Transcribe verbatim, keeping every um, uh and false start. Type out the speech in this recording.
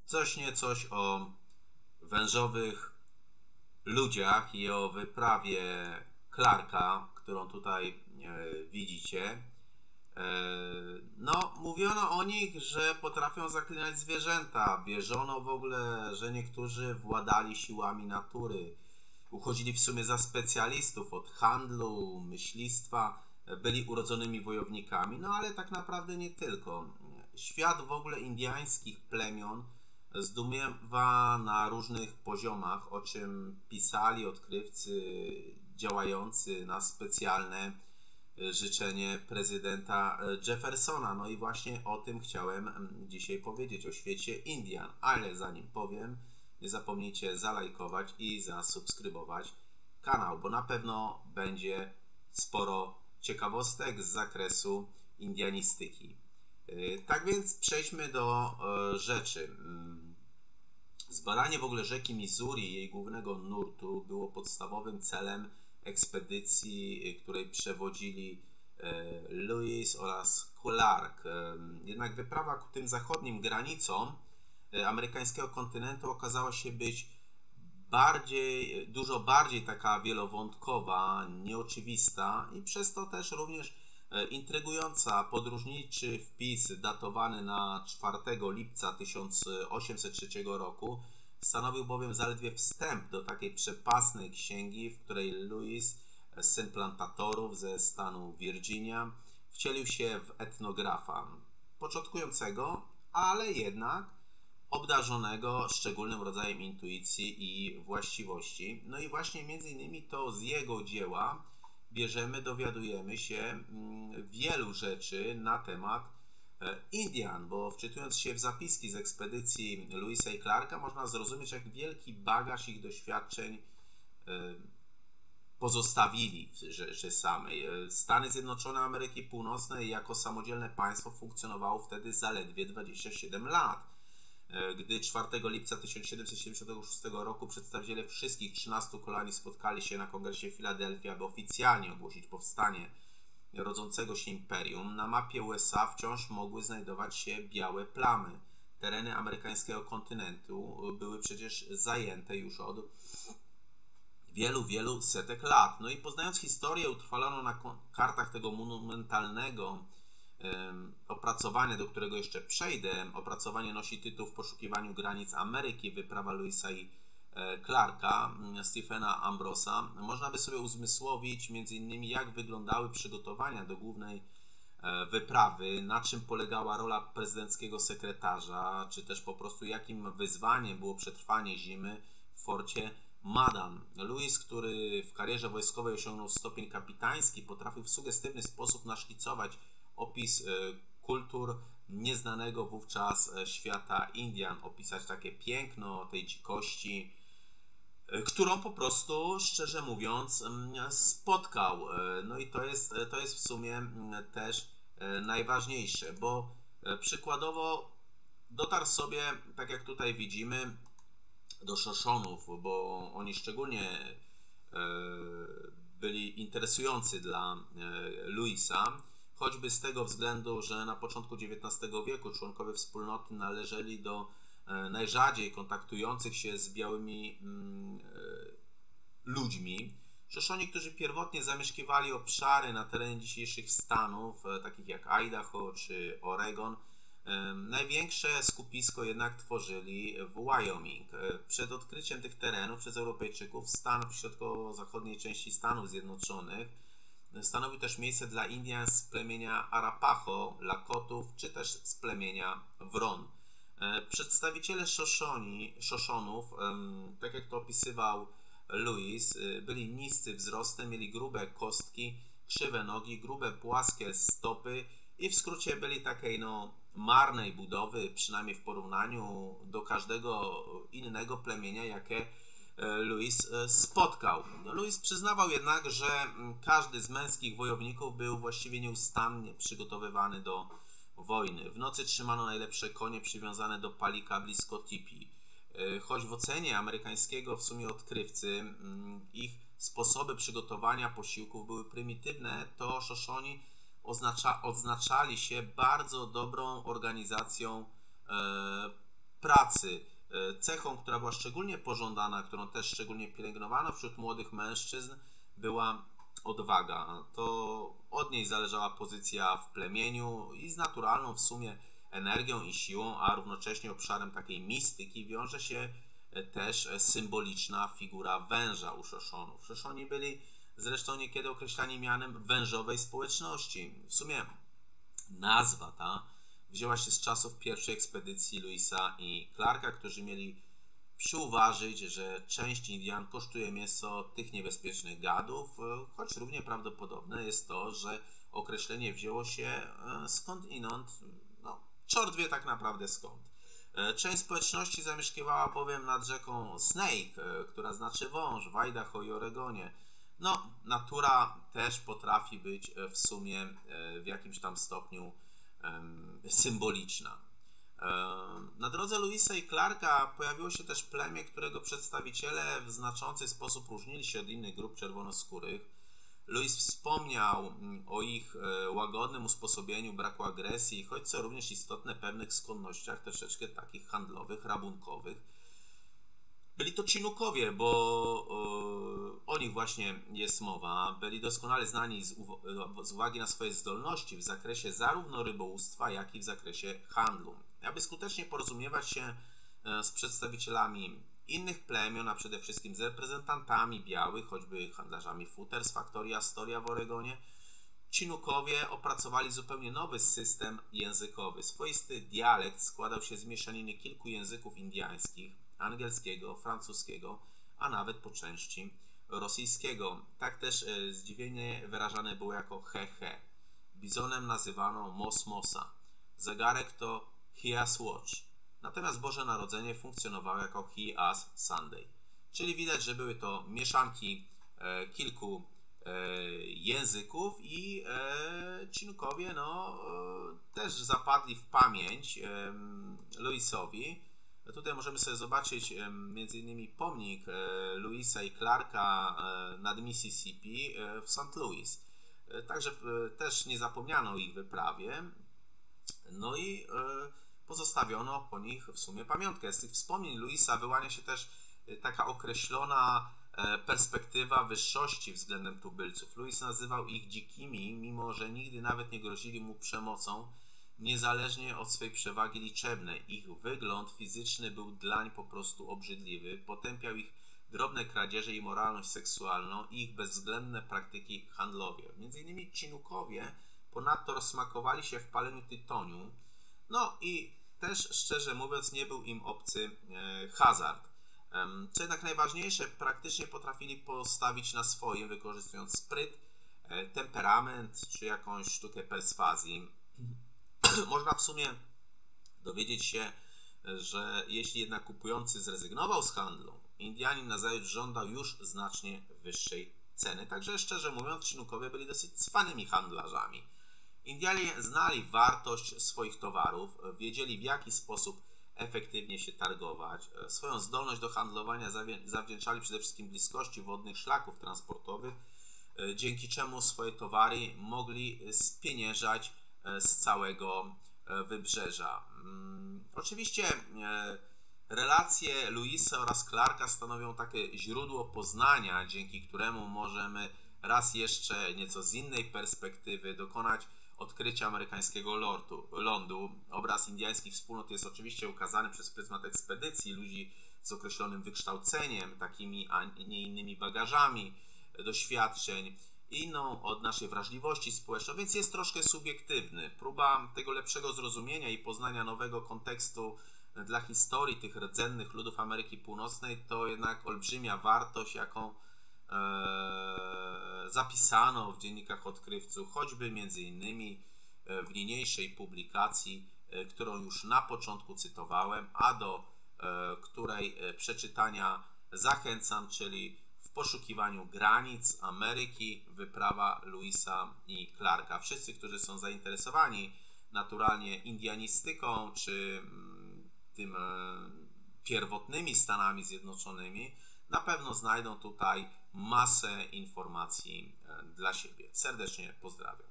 coś nie coś o wężowych ludziach i o wyprawie Clarka, którą tutaj e, widzicie. E, no, mówiono o nich, że potrafią zaklinać zwierzęta. Wierzono w ogóle, że niektórzy władali siłami natury. Uchodzili w sumie za specjalistów od handlu, myślistwa, byli urodzonymi wojownikami, no ale tak naprawdę nie tylko. Świat w ogóle indiańskich plemion zdumiewa na różnych poziomach, o czym pisali odkrywcy działający na specjalne życzenie prezydenta Jeffersona. No i właśnie o tym chciałem dzisiaj powiedzieć, o świecie Indian. Ale zanim powiem, nie zapomnijcie zalajkować i zasubskrybować kanał, bo na pewno będzie sporo ciekawostek z zakresu indianistyki. Tak więc przejdźmy do rzeczy. Zbadanie w ogóle rzeki Missouri i jej głównego nurtu było podstawowym celem ekspedycji, której przewodzili Lewis oraz Clark. Jednak wyprawa ku tym zachodnim granicom amerykańskiego kontynentu okazała się być bardziej, dużo bardziej taka wielowątkowa, nieoczywista i przez to też również intrygująca. Podróżniczy wpis datowany na czwartego lipca tysiąc osiemset trzeciego roku stanowił bowiem zaledwie wstęp do takiej przepasnej księgi, w której Lewis, syn plantatorów ze stanu Virginia, wcielił się w etnografa początkującego, ale jednak obdarzonego szczególnym rodzajem intuicji i właściwości. No i właśnie między innymi to z jego dzieła bierzemy, dowiadujemy się wielu rzeczy na temat Indian, bo wczytując się w zapiski z ekspedycji Lewisa i Clarka można zrozumieć, jak wielki bagaż ich doświadczeń pozostawili rzeczy samej. Stany Zjednoczone Ameryki Północnej jako samodzielne państwo funkcjonowało wtedy zaledwie dwadzieścia siedem lat. Gdy czwartego lipca tysiąc siedemset siedemdziesiątego szóstego roku przedstawiciele wszystkich trzynastu kolonii spotkali się na kongresie w Filadelfii, aby oficjalnie ogłosić powstanie rodzącego się imperium, na mapie U S A wciąż mogły znajdować się białe plamy. Tereny amerykańskiego kontynentu były przecież zajęte już od wielu, wielu setek lat. No i poznając historię utrwaloną na kartach tego monumentalnego opracowanie, do którego jeszcze przejdę, opracowanie nosi tytuł W poszukiwaniu granic Ameryki, wyprawa Lewisa i Clarka, Stephena Ambrosa. Można by sobie uzmysłowić między innymi, jak wyglądały przygotowania do głównej wyprawy, na czym polegała rola prezydenckiego sekretarza, czy też po prostu jakim wyzwaniem było przetrwanie zimy w forcie Madan. Lewis, który w karierze wojskowej osiągnął stopień kapitański, potrafił w sugestywny sposób naszkicować opis kultur nieznanego wówczas świata Indian, opisać takie piękno tej dzikości, którą po prostu, szczerze mówiąc, spotkał. No i to jest, to jest w sumie też najważniejsze, bo przykładowo dotarł sobie, tak jak tutaj widzimy, do Szoszonów, bo oni szczególnie byli interesujący dla Lewisa, choćby z tego względu, że na początku dziewiętnastego wieku członkowie wspólnoty należeli do najrzadziej kontaktujących się z białymi ludźmi. Szoszoni, którzy pierwotnie zamieszkiwali obszary na terenie dzisiejszych stanów, takich jak Idaho czy Oregon, największe skupisko jednak tworzyli w Wyoming. Przed odkryciem tych terenów przez Europejczyków stan w środkowo-zachodniej części Stanów Zjednoczonych stanowił też miejsce dla Indian z plemienia Arapaho, Lakotów czy też z plemienia Wron. Przedstawiciele Szoszoni, Szoszonów, tak jak to opisywał Lewis, byli niscy wzrostem, mieli grube kostki, krzywe nogi, grube płaskie stopy i w skrócie byli takiej no marnej budowy, przynajmniej w porównaniu do każdego innego plemienia, jakie Lewis spotkał. Lewis przyznawał jednak, że każdy z męskich wojowników był właściwie nieustannie przygotowywany do wojny. W nocy trzymano najlepsze konie przywiązane do palika blisko tipi. Choć w ocenie amerykańskiego w sumie odkrywcy ich sposoby przygotowania posiłków były prymitywne, to Szoszoni oznacza, odznaczali się bardzo dobrą organizacją e, pracy. Cechą, która była szczególnie pożądana, którą też szczególnie pielęgnowano wśród młodych mężczyzn, była odwaga. To od niej zależała pozycja w plemieniu i z naturalną w sumie energią i siłą, a równocześnie obszarem takiej mistyki wiąże się też symboliczna figura węża u Szoszonów. Szoszoni byli zresztą niekiedy określani mianem wężowej społeczności. W sumie nazwa ta wzięła się z czasów pierwszej ekspedycji Lewisa i Clarka, którzy mieli przyuważyć, że część Indian kosztuje mięso tych niebezpiecznych gadów, choć równie prawdopodobne jest to, że określenie wzięło się skądinąd, no, czort wie tak naprawdę skąd. Część społeczności zamieszkiwała bowiem nad rzeką Snake, która znaczy wąż, w Idaho i Oregonie. No, natura też potrafi być w sumie w jakimś tam stopniu um, symboliczna. Um, na drodze Lewisa i Clarka pojawiło się też plemię, którego przedstawiciele w znaczący sposób różnili się od innych grup czerwonoskórych. Lewis wspomniał o ich łagodnym usposobieniu, braku agresji, choć co również istotne, pewnych skłonnościach troszeczkę takich handlowych, rabunkowych. Byli to Chinookowie, bo o, o nich właśnie jest mowa. Byli doskonale znani z, uw- z uwagi na swoje zdolności w zakresie zarówno rybołówstwa, jak i w zakresie handlu. Aby skutecznie porozumiewać się z przedstawicielami innych plemion, a przede wszystkim z reprezentantami białych, choćby handlarzami futer z faktorii Astoria w Oregonie, Chinookowie opracowali zupełnie nowy system językowy. Swoisty dialekt składał się z mieszaniny kilku języków indiańskich, angielskiego, francuskiego, a nawet po części rosyjskiego. Tak też e, zdziwienie wyrażane było jako he he. Bizonem nazywano mos mosa. Zegarek to he as watch. Natomiast Boże Narodzenie funkcjonowało jako he as Sunday. Czyli widać, że były to mieszanki e, kilku e, języków i e, Chinookowie no, e, też zapadli w pamięć e, Lewisowi. Tutaj możemy sobie zobaczyć e, między innymi pomnik e, Lewisa i Clarka e, nad Mississippi e, w Saint Louis. E, także e, też nie zapomniano o ich wyprawie. No i e, pozostawiono po nich w sumie pamiątkę. Z tych wspomnień Lewisa wyłania się też taka określona perspektywa wyższości względem tubylców. Lewis nazywał ich dzikimi, mimo że nigdy nawet nie grozili mu przemocą, niezależnie od swej przewagi liczebnej. Ich wygląd fizyczny był dlań po prostu obrzydliwy, potępiał ich drobne kradzieże i moralność seksualną i ich bezwzględne praktyki handlowe. Między innymi Chinookowie ponadto rozsmakowali się w paleniu tytoniu, no i też szczerze mówiąc nie był im obcy e, hazard. E, co jednak najważniejsze, praktycznie potrafili postawić na swoim, wykorzystując spryt, e, temperament czy jakąś sztukę perswazji. Można w sumie dowiedzieć się, że jeśli jednak kupujący zrezygnował z handlu, Indianin nazajutrz żądał już znacznie wyższej ceny. Także szczerze mówiąc, Chinookowie byli dosyć cwanymi handlarzami. Indianie znali wartość swoich towarów, wiedzieli w jaki sposób efektywnie się targować. Swoją zdolność do handlowania zawdzięczali przede wszystkim bliskości wodnych szlaków transportowych, dzięki czemu swoje towary mogli spieniężać z całego wybrzeża. Oczywiście relacje Lewisa oraz Clarka stanowią takie źródło poznania, dzięki któremu możemy raz jeszcze nieco z innej perspektywy dokonać odkrycia amerykańskiego lordu, lądu. Obraz indyjskich wspólnot jest oczywiście ukazany przez pryzmat ekspedycji ludzi z określonym wykształceniem, takimi, a nie innymi bagażami doświadczeń, inną od naszej wrażliwości społecznej, więc jest troszkę subiektywny. Próba tego lepszego zrozumienia i poznania nowego kontekstu dla historii tych rdzennych ludów Ameryki Północnej to jednak olbrzymia wartość, jaką e, zapisano w dziennikach odkrywców, choćby między innymi w niniejszej publikacji, którą już na początku cytowałem, a do e, której przeczytania zachęcam, czyli W poszukiwaniu granic Ameryki, wyprawa Lewisa i Clarka. Wszyscy, którzy są zainteresowani naturalnie indianistyką, czy tym pierwotnymi Stanami Zjednoczonymi, na pewno znajdą tutaj masę informacji dla siebie. Serdecznie pozdrawiam.